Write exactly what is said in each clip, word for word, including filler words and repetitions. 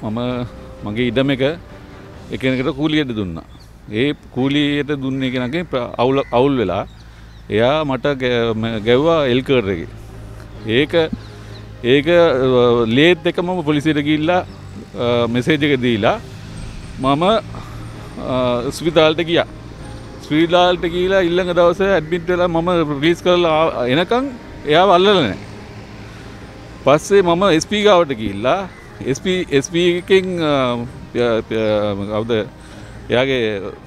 මම මගේ ඉඩම එක එකිනෙකට කූලියට දුන්නා. ඒ කූලියට දුන්නේ කෙනාගේ අවුල් අවුල් වෙලා එයා මට ගැව්වා එල්කර් එකේ. ඒක ඒක ලේත් එක මම පොලිසියට ගිහිල්ලා මෙසේජ් එක දීලා මම ස්පිතාලට ගියා. ස්පිතාලට ගිහිල්ලා ඊළඟ දවසේ ඇඩ්මිට් වෙලා මම රිලීස් කරලා එනකන් එයාව අල්ලලා නැහැ. පස්සේ මම එස් පී ගාවට ගිහිල්ලා එස් පී එස් පී එකෙන් කවුද එයාගේ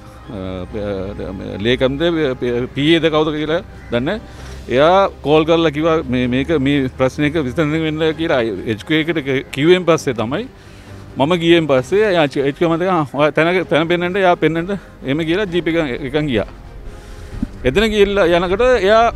ලේකම්ද පී ඒද කවුද කියලා දන්නේ. එයා කෝල් කරලා කිව්වා මේ මේක මේ ප්‍රශ්නයක විසඳන්න වෙන්න කියලා එච් කේ එකට කිව්වෙන් පස්සේ තමයි මම ගියෙන් පස්සේ එයා එච් කේ මතක තැන තැන පෙන්නන්න එයා පෙන්නන්න එහෙම කියලා ජීප් එක එකන් ගියා. එතන ගිහිල්ලා යනකොට එයා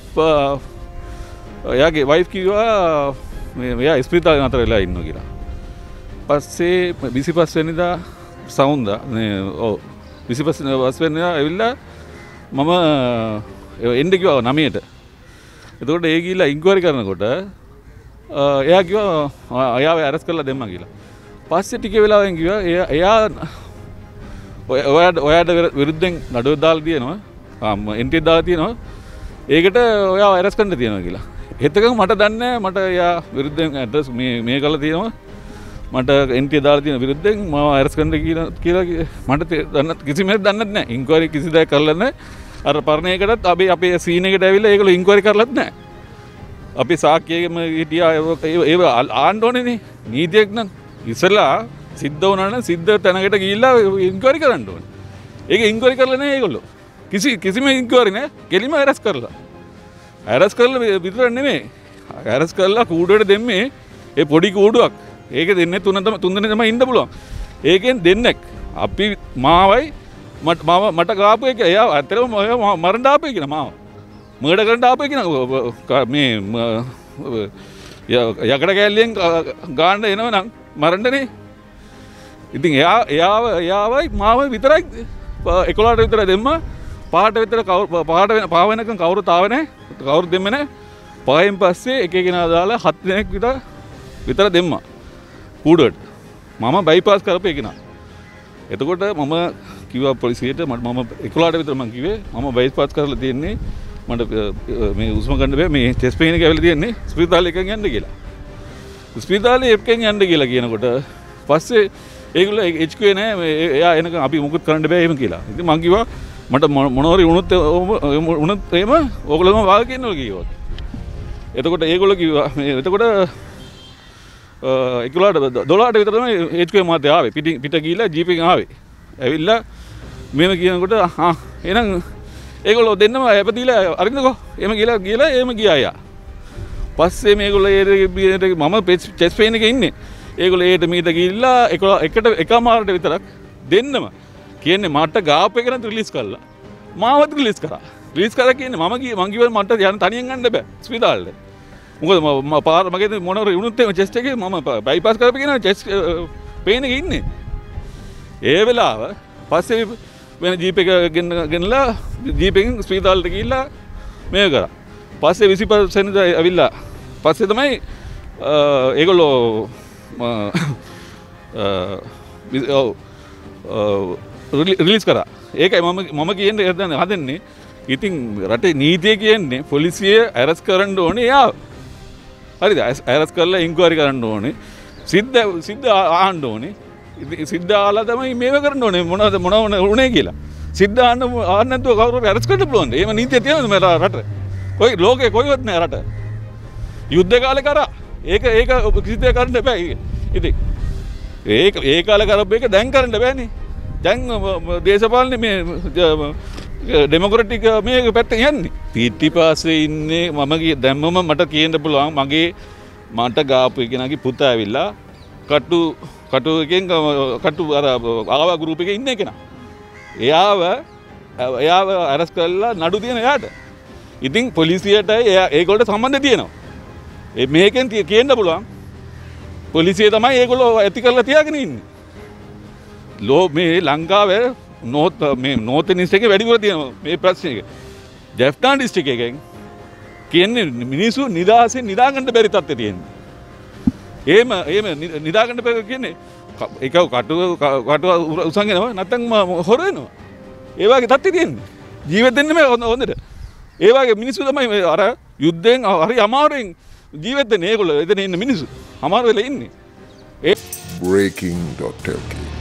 එයාගේ වයිෆ් කිව්වා මේ එයා ස්පිරිතාලේ නතර වෙලා ඉන්නවා කියලා. පස්සේ විසිපස් වෙනිදා සවුන්දා නේ ඔව් විසිපස් වෙනිදා ඇවිල්ලා මම එන්න කිව්වා නවයට. එතකොට ඒ ගිහිල්ලා ඉන්ක්වයරි කරනකොට එයා කිව්වා එයාව ඇරස්ට් කරලා දෙන්න කියලා. පස්සේ ටික වෙලාවෙන් කිව්වා එයා එයා ඔයාට ඔයාට විරුද්ධෙන් නඩුවක් දාලා තියෙනවා. ආ එන්ට්‍රි දාලා තියෙනවා. ඒකට ඔයාව ඇරස්ට් කරන්න තියෙනවා කියලා. එතකම මට දන්නේ මට එයා විරුද්ධෙන් ඇඩ්‍රස් මේ මේ කරලා තියෙනවා. මට එන්ට්‍රි දාලා තියෙන විරුද්ධෙන් මම ඇරස්ට් කරන්න කියලා කියලා මට දන්න කිසිම දෙයක් දන්නත් නැහැ. ඉන්ක්වයරි කිසි දෙයක් කරලා නැහැ. අර පරණයකටත් අපි අපේ සීන් එකට ඇවිල්ලා ඒගොල්ලෝ ඉන්ක්වයරි කරලත් නැහැ. අපි සාක්කියෙම හිටියා ඒව ආන්න ඕනේනේ. නීතියක් නම් ඉස්සලා සිද්ධ වුණා නම් සිද්ධ තැනකට ගිහිල්ලා ඉන්ක්වයරි කරන්න ඕනේ. ඒක ඉන්ක්වයරි කරලා නැහැ ඒගොල්ලෝ. කිසි කිසිම ඉන්ක්වයරි නැහැ. කෙලිම ඇරස්ට් කරලා. ඇරස්ට් කරලා විතර නෙමෙයි. ඇරස්ට් කරලා කූඩුවට දෙන්නේ ඒ පොඩි කූඩුවක්. ඒක දෙන්නේ තුන තමයි තුන් දෙනෙක් තමයි ඉන්න පුළුවන්. ඒකෙන් දෙන්නෙක් අපි මාවයි මට මාව මට ගාපු එක එයා ඇත්තටම මරන්න ආපු එක නේ මාව. මර්ඩර් කරන්න ආපු එක නේ මේ යකඩ කැල්ලෙන් ගාන්න එනවනම් මරන්නනේ. ඉතින් එයා එයාව එයාවයි මාව විතරයි එකොළහට විතර දෙම්ම පහට විතර පහට වෙන පහ වෙනකන් කවුරුත් ආවේ නැහැ. කවුරුත් දෙන්නේ නැහැ. පහෙන් පස්සේ එක එකනා දාලා හත් දෙනෙක් විතර විතර දෙම්මා. කූඩුවට. මම බයිපාස් කරපු එකනා. එතකොට මම කිව්වා පොලිසියට මට මම එකොළහට විතර මම කිව්වේ මම බයිපාස් කරලා තියෙන්නේ මට මේ උස්ම ගන්න බෑ මේ ටෙස්ට් පේන් එක ඇවිල්ලා තියෙන්නේ ස්පිරිතාලේ එකෙන් යන්න කියලා. ස්පිරිතාලේ එකෙන් යන්න කියලා කියනකොට පස්සේ ඒගොල්ලෝ එච් කේ නෑ එයා එනකන් අපි මුකුත් කරන්න බෑ එහෙම කියලා. ඉතින් මං කිව්වා මට මොනවරි වුණොත් වුණොත් එහෙම ඕගොල්ලෝම වාගේ ඉන්නවා කිව්වා. එතකොට ඒගොල්ලෝ කිව්වා මේ එතකොට එකොළහට දොළහට විතර තමයි එච් කේ මාතේ ආවේ. පිට පිට ගිහිල්ලා ජීප් එකෙන් ආවේ. ඇවිල්ලා මෙහෙම කියනකොට ආ එහෙනම් ඒගොල්ලෝ දෙන්නම හැපදීලා අරින්නකෝ. එහෙම කියලා ගිහලා එහෙම ගියා යා. පස්සේ මේගොල්ලෝ ඒ මම චෙස් පේන් එකේ ඉන්නේ. ඒගොල්ලෝ ඒට මීට ගිහිල්ලා එකට එකමාරට විතරක් දෙන්නම කියන්නේ මට ගාප් එක නේද රිලීස් කළා. මාවත් රිලීස් කරා. රිලීස් කරා කියන්නේ මම ගියේ මං කිව්වා මට යන්න තනියෙන් යන්න බෑ ස්පිරිතාලෙට. මොකද මම පාර මගේ මොනවර වුණොත් එම චෙස්ට් එකේ මම බයිපාස් කරපගෙන චෙස්ට් පේන් එකේ ඉන්නේ. ඒ වෙලාව පස්සේ වෙන ජීප් එක ගෙනලා ජීප් එකෙන් ස්පිරිතාලෙට ගිහිල්ලා මේක කරා. පස්සේ විසිපස් වෙනිදා ඇවිල්ලා පස්සේ තමයි ඒගොල්ලෝ රිලීස් කරා. ඒකයි මම මම කියන්නේ හදන්නේ. ඉතින් රටේ නීතිය කියන්නේ පොලිසිය ඇරස්ට් කරන්න ඕනේ යා. හරිද? ඇරස්ට් කරලා ඉන්ක්වයරි කරන්න ඕනේ. සිද්ධ සිද්ධ ආන්න ඕනේ. ඉතින් සිද්ධ ආලා තමයි මේව කරන්න ඕනේ මොනවද මොනව උනේ කියලා. සිද්ධ ආන්න ආන්න නැතුව කවුරුත් ඇරස්ට් කරන්න පුළුවන්ද? එහෙම නීතිය තියෙනවද මේ රටේ? කොයි ලෝකේ කොයිවත් නෑ රට. යුද්ධ කාලේ කරා. ඒක ඒක කිසි දෙයක් කරන්න බෑ. ඉතින් ඒක ඒ කාලේ කරපු එක දැන් කරන්න බෑනේ. දැන් දේශපාලනේ මේ ඩෙමොක්‍රටික් මේක පැත්තෙන් යන්නේ. පිටිපස්සේ ඉන්නේ මම දැම්මම මට කියන්න පුළුවන් මගේ මට ගාපු එකනාගේ පුතා ඇවිල්ලා කටු කටු එකෙන් කටු අර ආවා ගෲප් එකේ ඉන්න එකනා. එයාව එයාව අරස් කරලා නඩු දින එයාට. ඉතින් පොලිසියට ඒගොල්ලෝ සම්බන්ධ තියෙනවා. ඒ මේකෙන් කියන්න පුළුවන් පොලිසිය තමයි ඒගොල්ලෝ ඇති කරලා තියාගෙන ඉන්නේ. ලෝ මේ ලංකාවේ නෝත් මේ නෝත් නිස්ට් එකේ වැඩිපුර තියෙනවා මේ ප්‍රශ්නේ එක. ජෙෆ්ටාන් ඩිස්ට්‍රික්ට් එකෙන් කියන්නේ මිනිස්සු නිදාසෙන් නිදා ගන්න බැරි තත්ත්වය තියෙනවා. එහෙම එහෙම නිදාගන්න බෑ කියන්නේ ඒක කටුව කටුව උසංගෙනවා නැත්නම් හොර වෙනවා. ඒ වගේ තත්ත්වෙ තියෙන්නේ. ජීවත් වෙන්න මේ හොඳට. ඒ වගේ මිනිස්සු තමයි අර යුද්ධයෙන් හරි අමාරුවෙන් ජීවත් වෙන්නේ. ඒගොල්ලෝ එතන ඉන්න මිනිස්සු. අමාරු වෙලා ඉන්නේ. breaking dot l k